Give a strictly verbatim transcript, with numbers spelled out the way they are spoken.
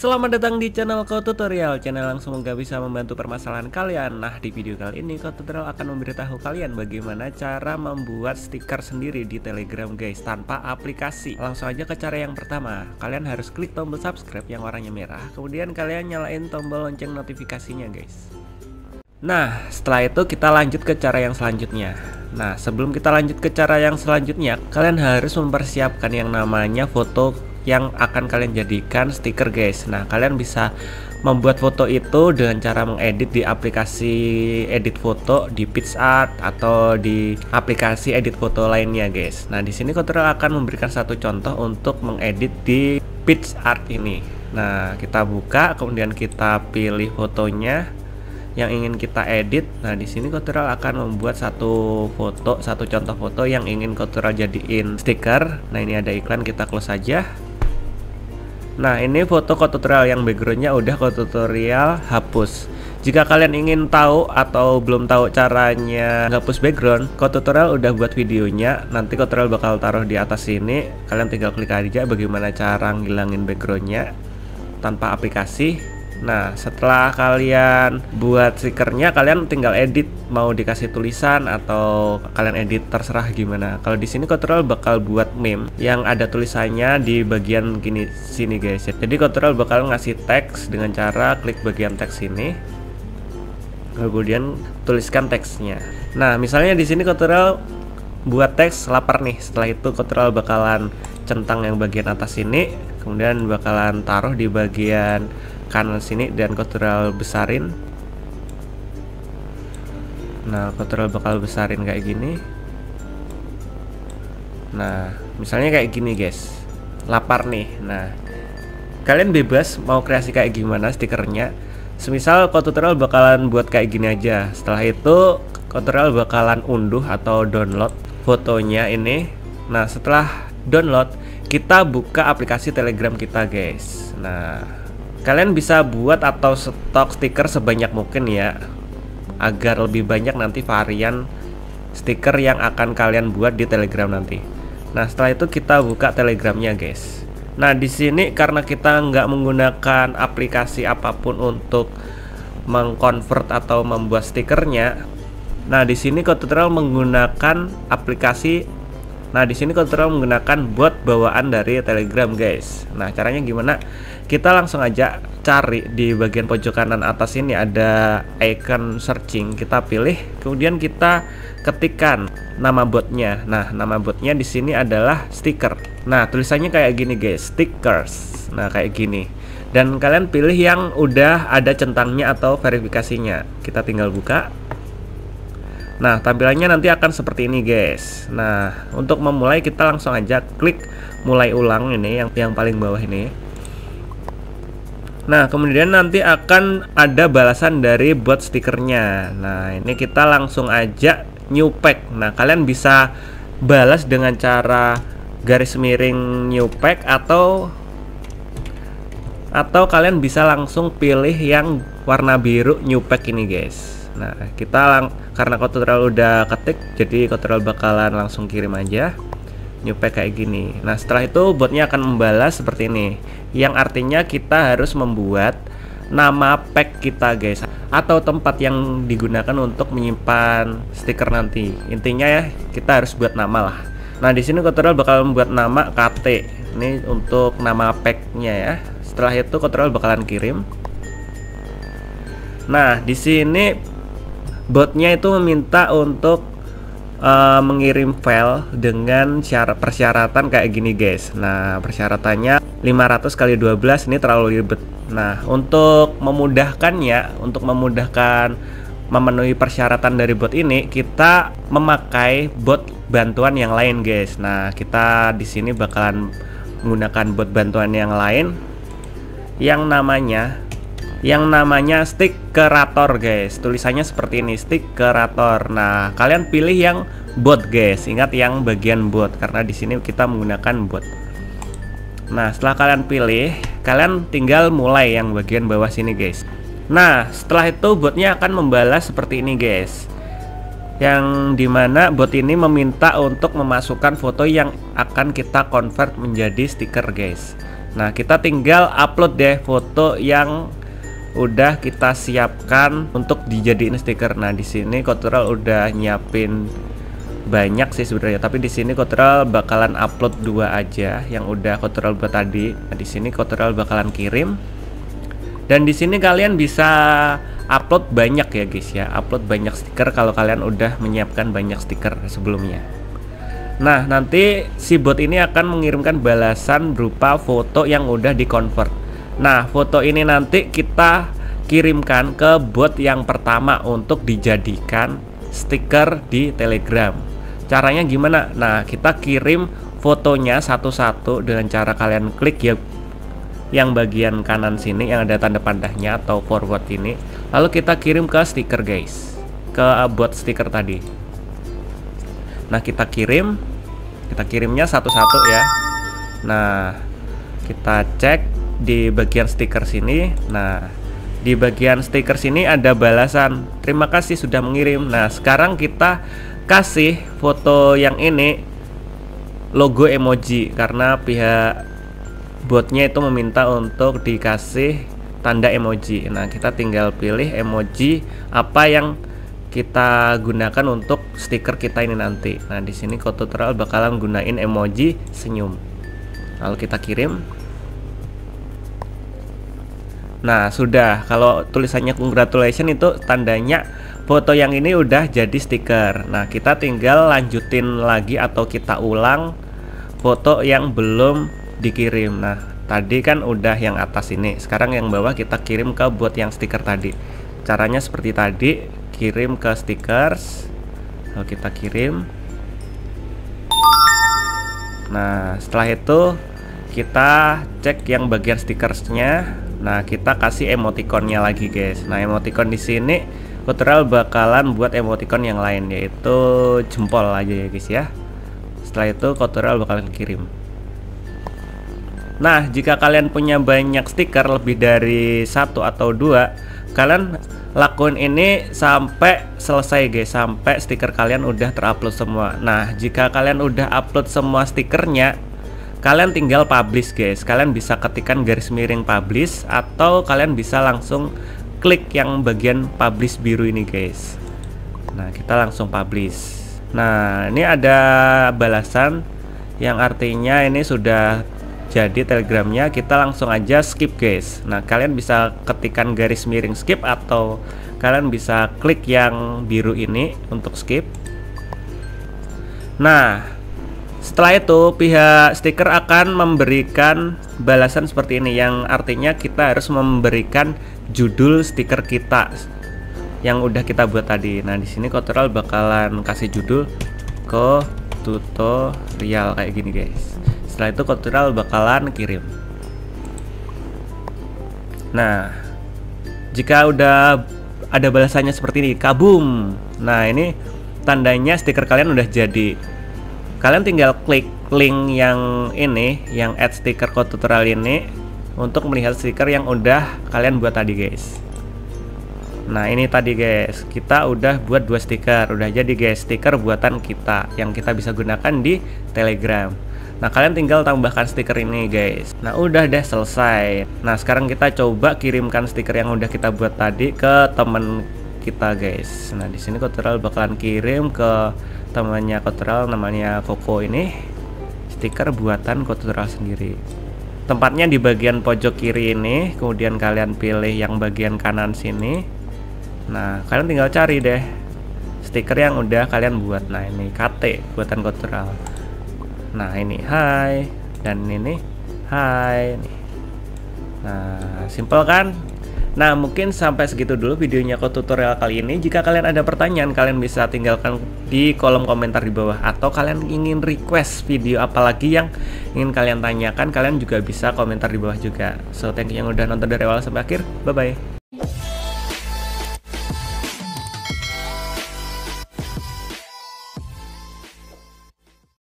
Selamat datang di channel Code Tutorial, channel yang semoga bisa membantu permasalahan kalian. Nah, di video kali ini Code Tutorial akan memberitahu kalian bagaimana cara membuat stiker sendiri di Telegram guys, tanpa aplikasi. Langsung aja ke cara yang pertama. Kalian harus klik tombol subscribe yang warnanya merah, kemudian kalian nyalain tombol lonceng notifikasinya guys. Nah, setelah itu kita lanjut ke cara yang selanjutnya. Nah, sebelum kita lanjut ke cara yang selanjutnya, kalian harus mempersiapkan yang namanya foto yang akan kalian jadikan stiker guys. Nah, kalian bisa membuat foto itu dengan cara mengedit di aplikasi edit foto di PicsArt atau di aplikasi edit foto lainnya guys. Nah, di sini Tutorial akan memberikan satu contoh untuk mengedit di PicsArt ini. Nah, kita buka, kemudian kita pilih fotonya yang ingin kita edit. Nah, di sini Tutorial akan membuat satu foto, satu contoh foto yang ingin Tutorial jadiin stiker. Nah, ini ada iklan, kita close saja. Nah, ini foto Tutorial yang backgroundnya udah Tutorial hapus. Jika kalian ingin tahu atau belum tahu caranya hapus background, Tutorial udah buat videonya. Nanti Tutorial bakal taruh di atas sini. Kalian tinggal klik aja bagaimana cara ngilangin backgroundnya tanpa aplikasi. Nah, setelah kalian buat stikernya, kalian tinggal edit, mau dikasih tulisan atau kalian edit terserah gimana. Kalau di sini Tutorial bakal buat meme yang ada tulisannya di bagian gini sini guys. Jadi Tutorial bakal ngasih teks dengan cara klik bagian teks ini, kemudian tuliskan teksnya. Nah, misalnya di sini Tutorial buat teks lapar nih. Setelah itu Tutorial bakalan centang yang bagian atas ini, kemudian bakalan taruh di bagian kanan sini dan Tutorial besarin. Nah, Tutorial bakal besarin kayak gini. Nah, misalnya kayak gini guys, lapar nih. Nah, kalian bebas mau kreasi kayak gimana stikernya. Semisal Tutorial bakalan buat kayak gini aja. Setelah itu Tutorial bakalan unduh atau download fotonya ini. Nah, setelah download, kita buka aplikasi Telegram kita guys. Nah, kalian bisa buat atau stok stiker sebanyak mungkin ya, agar lebih banyak nanti varian stiker yang akan kalian buat di Telegram nanti. Nah, setelah itu kita buka Telegramnya guys. Nah, di sini karena kita nggak menggunakan aplikasi apapun untuk mengkonvert atau membuat stikernya. Nah, di sini Tutorial menggunakan aplikasi. Nah, di sini Tutorial menggunakan bot bawaan dari Telegram guys. Nah, caranya gimana? Kita langsung aja cari di bagian pojok kanan atas ini ada icon searching, kita pilih, kemudian kita ketikkan nama botnya. Nah, nama botnya di sini adalah stiker. Nah, tulisannya kayak gini guys, stickers. Nah, kayak gini. Dan kalian pilih yang udah ada centangnya atau verifikasinya. Kita tinggal buka. Nah, tampilannya nanti akan seperti ini guys. Nah, untuk memulai kita langsung aja klik mulai ulang ini yang yang paling bawah ini. Nah, kemudian nanti akan ada balasan dari bot stikernya. Nah, ini kita langsung aja new pack. Nah, kalian bisa balas dengan cara garis miring new pack atau atau kalian bisa langsung pilih yang warna biru new pack ini guys. Nah, kita lang karena Tutorial udah ketik, jadi Tutorial bakalan langsung kirim aja new pack kayak gini. Nah, setelah itu botnya akan membalas seperti ini, yang artinya kita harus membuat nama pack kita guys, atau tempat yang digunakan untuk menyimpan stiker nanti. Intinya ya, kita harus buat nama lah. Nah, di sini Tutorial bakal membuat nama K T. Ini untuk nama packnya ya. Setelah itu Tutorial bakalan kirim. Nah, di sini botnya itu meminta untuk Uh, mengirim file dengan syarat persyaratan kayak gini guys. Nah, persyaratannya lima ratus kali dua belas, ini terlalu ribet. Nah, untuk memudahkannya, untuk memudahkan memenuhi persyaratan dari bot ini, kita memakai bot bantuan yang lain guys. Nah, kita di sini bakalan menggunakan bot bantuan yang lain yang namanya yang namanya stickerator guys. Tulisannya seperti ini, stickerator. Nah, kalian pilih yang bot guys. Ingat yang bagian bot karena di sini kita menggunakan bot. Nah, setelah kalian pilih, kalian tinggal mulai yang bagian bawah sini guys. Nah, setelah itu botnya akan membalas seperti ini guys, yang dimana bot ini meminta untuk memasukkan foto yang akan kita convert menjadi stiker guys. Nah, kita tinggal upload deh foto yang udah kita siapkan untuk dijadiin stiker. Nah, di sini Cortural udah nyiapin banyak sih sebenarnya, tapi di sini Cortural bakalan upload dua aja yang udah Cortural buat tadi. Nah, di sini Cortural bakalan kirim. Dan di sini kalian bisa upload banyak ya guys ya, upload banyak stiker kalau kalian udah menyiapkan banyak stiker sebelumnya. Nah, nanti si bot ini akan mengirimkan balasan berupa foto yang udah di-convert. Nah, foto ini nanti kita kirimkan ke bot yang pertama untuk dijadikan stiker di Telegram. Caranya gimana? Nah, kita kirim fotonya satu-satu dengan cara kalian klik ya yang bagian kanan sini yang ada tanda pandahnya atau forward ini. Lalu kita kirim ke stiker guys, ke bot stiker tadi. Nah, kita kirim, kita kirimnya satu-satu ya. Nah, kita cek di bagian stiker sini. Nah, di bagian stiker sini ada balasan, terima kasih sudah mengirim. Nah, sekarang kita kasih foto yang ini logo emoji karena pihak botnya itu meminta untuk dikasih tanda emoji. Nah, kita tinggal pilih emoji apa yang kita gunakan untuk stiker kita ini nanti. Nah, di sini Cortural bakalan gunain emoji senyum. Lalu kita kirim. Nah, sudah. Kalau tulisannya congratulations itu tandanya foto yang ini udah jadi stiker. Nah, kita tinggal lanjutin lagi atau kita ulang foto yang belum dikirim. Nah, tadi kan udah yang atas ini. Sekarang yang bawah kita kirim ke bot yang stiker tadi. Caranya seperti tadi. Kirim ke stickers, lalu kita kirim. Nah, setelah itu kita cek yang bagian stickersnya. Nah, kita kasih emoticonnya lagi guys. Nah, emoticon di sini Cortural bakalan buat emoticon yang lain, yaitu jempol aja ya guys ya. Setelah itu Cortural bakalan kirim. Nah, jika kalian punya banyak stiker lebih dari satu atau dua, kalian lakuin ini sampai selesai guys, sampai stiker kalian udah terupload semua. Nah, jika kalian udah upload semua stikernya, kalian tinggal publish guys. Kalian bisa ketikkan garis miring publish, atau kalian bisa langsung klik yang bagian publish biru ini guys. Nah, kita langsung publish. Nah, ini ada balasan yang artinya ini sudah jadi telegramnya. Kita langsung aja skip guys. Nah, kalian bisa ketikkan garis miring skip, atau kalian bisa klik yang biru ini untuk skip. Nah, setelah itu pihak stiker akan memberikan balasan seperti ini, yang artinya kita harus memberikan judul stiker kita yang udah kita buat tadi. Nah, di sini Cortural bakalan kasih judul ke tutorial kayak gini guys. Setelah itu Cortural bakalan kirim. Nah, jika udah ada balasannya seperti ini, kabum. Nah, ini tandanya stiker kalian udah jadi. Kalian tinggal klik link yang ini, yang add stiker Cortural ini, untuk melihat stiker yang udah kalian buat tadi guys. Nah, ini tadi guys, kita udah buat dua stiker. Udah jadi guys, stiker buatan kita yang kita bisa gunakan di Telegram. Nah, kalian tinggal tambahkan stiker ini guys. Nah, udah deh selesai. Nah, sekarang kita coba kirimkan stiker yang udah kita buat tadi ke temen kita guys. Nah, di sini Cortural bakalan kirim ke temannya Cortural, namanya Koko ini, stiker buatan Cortural sendiri. Tempatnya di bagian pojok kiri ini. Kemudian kalian pilih yang bagian kanan sini. Nah, kalian tinggal cari deh stiker yang udah kalian buat. Nah, ini K T buatan Cortural. Nah, ini hai, dan ini hai nih. Nah, simple kan? Nah, mungkin sampai segitu dulu videonya ke tutorial kali ini. Jika kalian ada pertanyaan, kalian bisa tinggalkan di kolom komentar di bawah, atau kalian ingin request video apalagi yang ingin kalian tanyakan, kalian juga bisa komentar di bawah juga. So, thank you yang udah nonton dari awal sampai akhir. Bye bye.